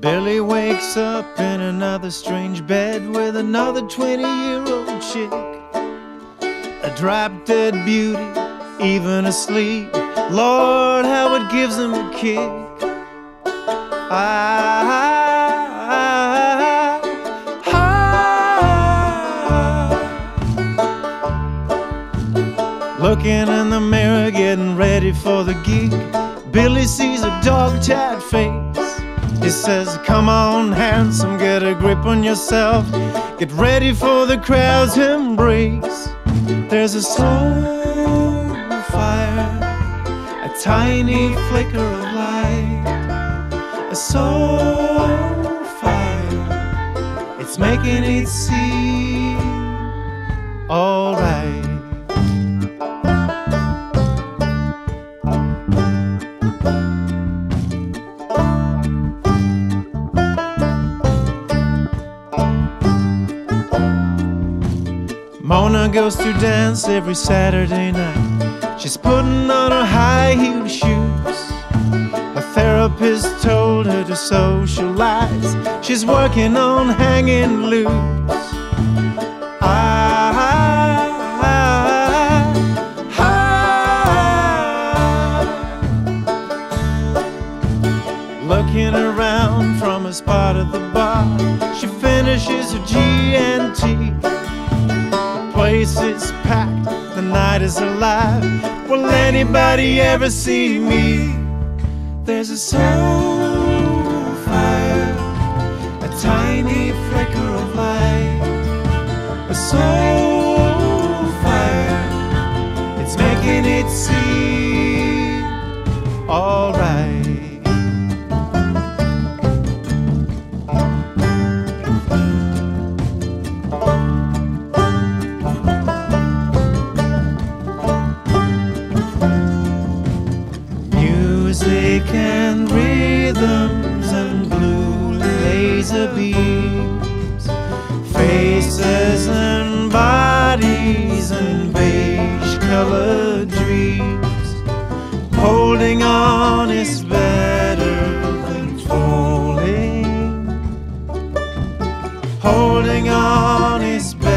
Billy wakes up in another strange bed with another 20-year-old chick, a drop-dead beauty, even asleep. Lord, how it gives him a kick. Looking in the mirror, getting ready for the gig, Billy sees a dog-tired face. He says, come on, handsome, get a grip on yourself, get ready for the crowd's embrace. There's a soul fire, a tiny flicker of light, a soul fire, it's making it seem alright. Mona goes to dance every Saturday night. She's putting on her high-heeled shoes. Her therapist told her to socialize. She's working on hanging loose. Looking around from a spot at the bar, she finishes her G&T. Place is packed, the night is alive. Will anybody ever see me? There's a soul fire, a tiny flicker of light, a soul fire, it's making it seem alright. Music and rhythms and blue laser beams, faces and bodies and beige colored dreams. Holding on is better than falling. Holding on is better.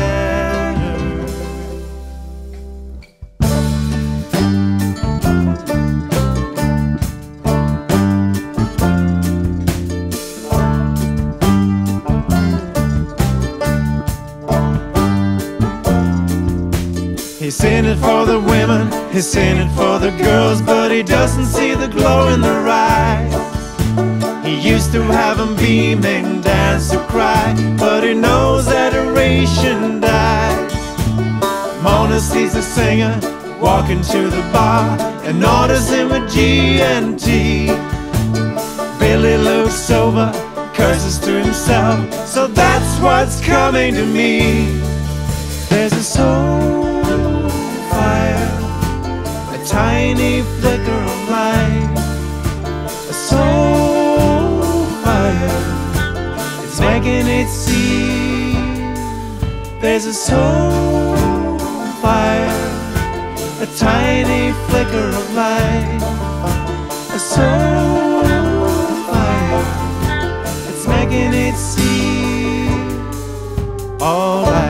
He's in it for the women, he's in it for the girls, but he doesn't see the glow in their eyes. He used to have them beaming, dance or cry, but he knows adoration dies. Mona sees a singer walking to the bar and orders him a G&T. Billy looks over, curses to himself, so that's what's coming to me. There's a soul fire, a tiny flicker of light, a soul fire, it's making it see. There's a soul fire, a tiny flicker of light, a soul fire, it's making it see alright.